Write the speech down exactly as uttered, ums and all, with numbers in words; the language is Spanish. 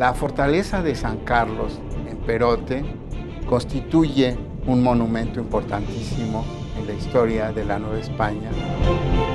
La fortaleza de San Carlos en Perote constituye un monumento importantísimo en la historia de la Nueva España.